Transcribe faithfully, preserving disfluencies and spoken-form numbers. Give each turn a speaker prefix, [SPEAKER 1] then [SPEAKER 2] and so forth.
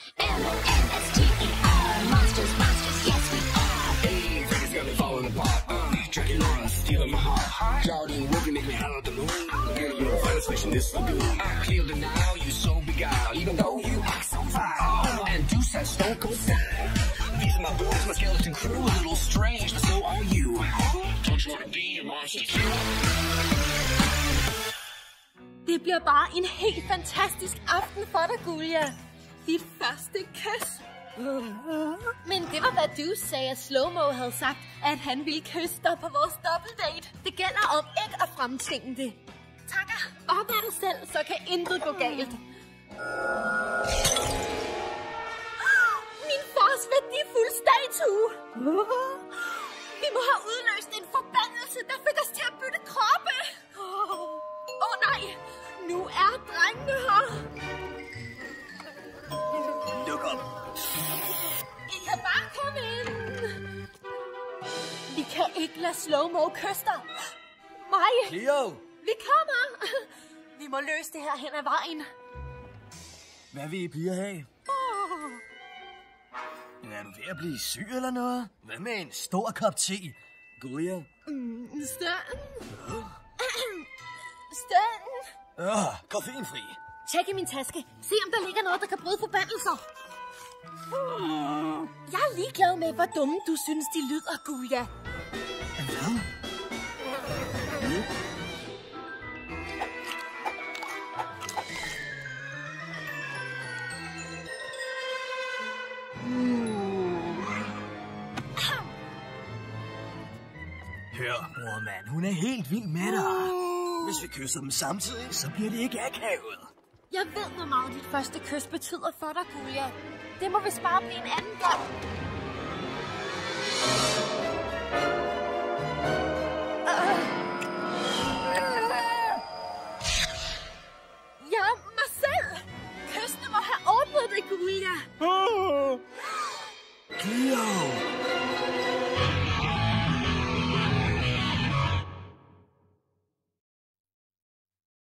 [SPEAKER 1] M O N S T E R, monsters, monsters, yes we are.
[SPEAKER 2] Hey, Vegas got me falling apart. Uh, Dracula stealing my heart. Jordan Wolfie make me holler at the moon. Girl, you're a finest fish in this lagoon. I can't deny you so beguiled, even though you act so vile. And Deuce has stone cold style. These are my boys, my skeleton crew. A little strange, but so are you. Don't you wanna be a monster too?
[SPEAKER 3] Det bliver bare en helt fantastisk aften for dig, Gullia. Dit første kys. Men det var, hvad du sagde, at Slowmo havde sagt, at han ville kysse dig på vores dobbeltdate. Det gælder om ikke at fremtvinge det. Takker, bare dig selv, så kan intet gå galt. Min fars værdifulde statue. Vi må have udløst en forbandelse, der fik os til at bytte kroppe. Åh oh, nej, nu er drengene her.
[SPEAKER 2] Luk op.
[SPEAKER 3] I kan bare komme ind. Vi kan ikke lade Slowmo kysse dig. Mig.
[SPEAKER 2] Cleo.
[SPEAKER 3] Vi kommer. Vi må løse det her hen ad vejen.
[SPEAKER 2] Hvad vil I piger have?
[SPEAKER 3] Oh.
[SPEAKER 2] Er du ved at blive syg eller noget? Hvad med en stor kop te? Gullia?
[SPEAKER 3] Mm, Støn. Støn.
[SPEAKER 2] Åh, koffeinfri.
[SPEAKER 3] Tjek i min taske. Se om der ligger noget, der kan bryde forbandelser. Jeg er ligeglad med, hvor dumme du synes, de lyder, Gullia.
[SPEAKER 2] Hvad? Hør, brormand, hun er helt vild med dig. Hvis vi kysser dem samtidig, så bliver det ikke akavet.
[SPEAKER 3] Jeg ved, hvor meget dit første kys betyder for dig, Gullia. Det må vi spare på en anden gang.